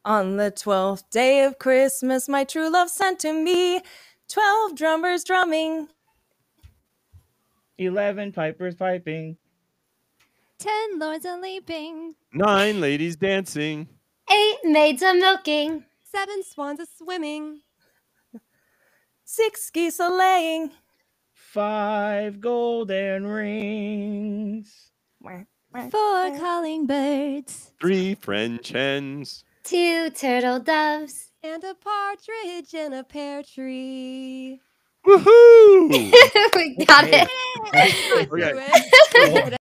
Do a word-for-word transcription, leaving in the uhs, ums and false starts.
On the twelfth day of Christmas, my true love sent to me twelve drummers drumming, eleven pipers piping, ten lords a leaping, nine ladies dancing, eight maids a milking, seven swans a swimming, six geese a laying, five golden rings, four calling birds, three French hens, two turtle doves, and a partridge in a pear tree. Woohoo! we got Okay. it. Yay! Okay. I threw it.